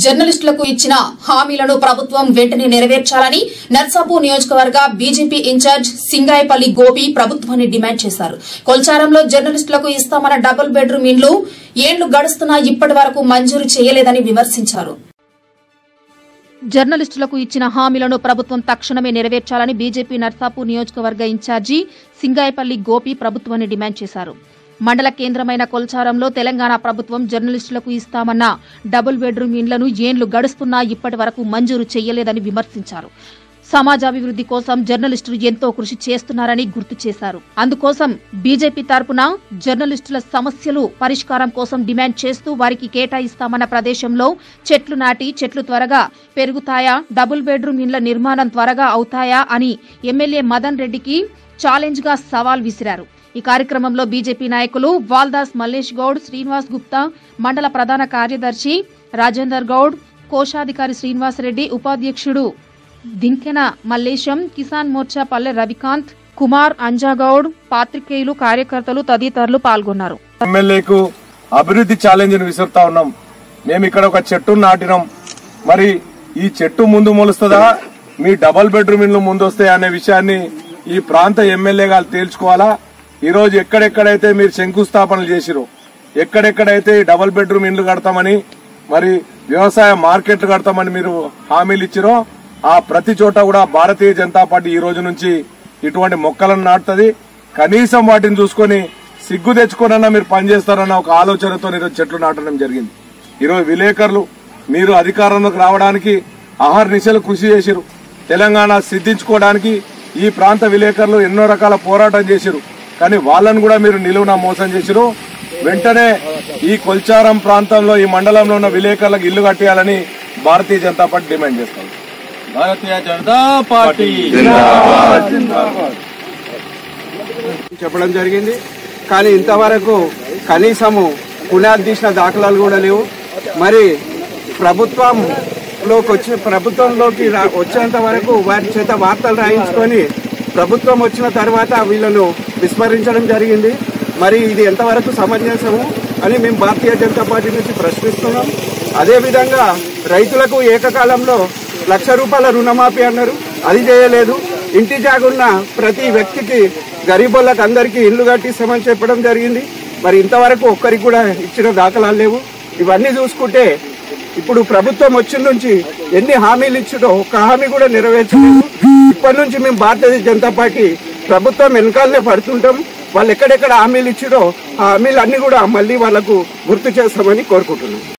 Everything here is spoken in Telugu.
జర్నలిస్టులకు ఇచ్చిన హామీలను ప్రభుత్వం వెంటనే నెరవేర్చాలని నర్సాపూర్ నియోజకవర్గ బీజేపీ ఇన్ఛార్జ్ సింగాయపల్లి గోపి ప్రభుత్వాన్ని డిమాండ్ చేశారు. కొల్చారంలో జర్నలిస్టులకు ఇస్తామన్న డబుల్ బెడ్రూమ్ ఇండ్లు ఏళ్లు గడుస్తున్నా ఇప్పటి వరకు మంజూరు చేయలేదని విమర్శించారు. జర్నలిస్టులకు ఇచ్చిన హామీలను ప్రభుత్వం తక్షణమే నెరవేర్చాలని బీజేపీ నర్సాపూర్ నియోజకవర్గ ఇన్ఛార్జి సింగాయపల్లి గోపి ప్రభుత్వాన్ని డిమాండ్ చేశారు. మండల కేంద్రమైన కొల్చారంలో తెలంగాణ ప్రభుత్వం జర్నలిస్టులకు ఇస్తామన్న డబుల్ బెడ్రూమ్ ఇండ్లను ఏళ్లు గడుస్తున్నా ఇప్పటి వరకు మంజూరు చేయలేదని విమర్శించారు. సమాజాభివృద్ది కోసం జర్నలిస్టులు ఎంతో కృషి చేస్తున్నారని గుర్తు చేశారు. అందుకోసం బీజేపీ తరపున జర్నలిస్టుల సమస్యలు పరిష్కారం కోసం డిమాండ్ చేస్తూ వారికి కేటాయిస్తామన్న ప్రదేశంలో చెట్లు నాటి చెట్లు త్వరగా పెరుగుతాయా, డబుల్ బెడ్రూమ్ ఇండ్ల నిర్మాణం త్వరగా అవుతాయా అని ఎమ్మెల్యే మదన్ రెడ్డికి ఛాలెంజ్ గా సవాల్ విసిరారు. ఈ కార్యక్రమంలో బీజేపీ నాయకులు వాల్దాస్ మల్లేష్ గౌడ్, శ్రీనివాస్ గుప్తా, మండల ప్రధాన కార్యదర్శి రాజేందర్ గౌడ్, కోశాధికారి శ్రీనివాసరెడ్డి, ఉపాధ్యక్షుడు దింకెన మల్లేశం, కిసాన్ మోర్చా పల్లె రవికాంత్ కుమార్, అంజాగౌడ్, పాత్రికేయులు, కార్యకర్తలు తదితరులు పాల్గొన్నారు. ఎమ్మెల్యేకు అభివృద్ధి ఛాలెంజ్ ని విసురుతా ఉన్నాం. మేము ఇక్కడ ఒక చెట్టు నాటినాం. మరి ఈ చెట్టు ముందు మొలుస్తుందా, మీ డబుల్ బెడ్రూమ్ ఇండ్లు ముందు వస్తాయా అనే విషయాన్ని ఈ ప్రాంత ఎమ్మెల్యే గారు తేల్చుకోవాలా. ఈ రోజు ఎక్కడెక్కడైతే మీరు శంకుస్థాపనలు చేసిరో, ఎక్కడెక్కడైతే డబుల్ బెడ్రూమ్ ఇండ్లు కడతామని, మరి వ్యవసాయ మార్కెట్లు కడతామని మీరు హామీలు ఇచ్చిరో ఆ ప్రతి చోట కూడా భారతీయ జనతా పార్టీ ఈ రోజు నుంచి ఇటువంటి మొక్కలను నాటుతుంది. కనీసం వాటిని చూసుకుని సిగ్గు తెచ్చుకోనన్నా మీరు పనిచేస్తారన్న ఒక ఆలోచనతో ఈరోజు చెట్లు నాటడం జరిగింది. ఈరోజు విలేకరులు మీరు అధికారంలోకి రావడానికి అహర్నిశలు కృషి చేసిరు. తెలంగాణ సిద్ధించుకోవడానికి ఈ ప్రాంత విలేకరులు ఎన్నో రకాల పోరాటం చేసిరు. కానీ వాళ్ళను కూడా మీరు నిలువున మోసం చేసిరు. వెంటనే ఈ కొల్చారం ప్రాంతంలో ఈ మండలంలో ఉన్న విలేకరులకు ఇల్లు కట్టేయాలని భారతీయ జనతా పార్టీ డిమాండ్ చేస్తారు. భారతీయ జనతా పార్టీ చెప్పడం జరిగింది. కానీ ఇంతవరకు కనీసము పునాది తీసిన దాఖలాలు కూడా లేవు. మరి ప్రభుత్వంలోకి వచ్చేంత వరకు వారి చేత వార్తలు రాయించుకొని ప్రభుత్వం వచ్చిన తర్వాత వీళ్ళను విస్మరించడం జరిగింది. మరి ఇది ఎంతవరకు సమంజసము అని మేము భారతీయ జనతా పార్టీ నుంచి ప్రశ్నిస్తున్నాం. అదేవిధంగా రైతులకు ఏకకాలంలో ₹1,00,000 రుణమాఫీ అన్నారు, అది చేయలేదు. ఇంటి జాగున్న ప్రతి వ్యక్తికి గరీబులకు అందరికీ ఇల్లు కట్టిస్తామని చెప్పడం జరిగింది. మరి ఇంతవరకు ఒక్కరికి కూడా ఇచ్చిన దాఖలాలు లేవు. ఇవన్నీ చూసుకుంటే ఇప్పుడు ప్రభుత్వం వచ్చిన నుంచి ఎన్ని హామీలు ఇచ్చిందో ఒక్క హామీ కూడా నెరవేర్చలేదు. ఇప్పటి నుంచి మేము భారతీయ జనతా పార్టీ ప్రభుత్వం వెనకాలనే పడుతుంటాం. వాళ్ళు ఎక్కడెక్కడ హామీలు ఇచ్చిందో ఆ హామీలు అన్ని కూడా మళ్ళీ వాళ్లకు గుర్తు చేస్తామని కోరుకుంటున్నాం.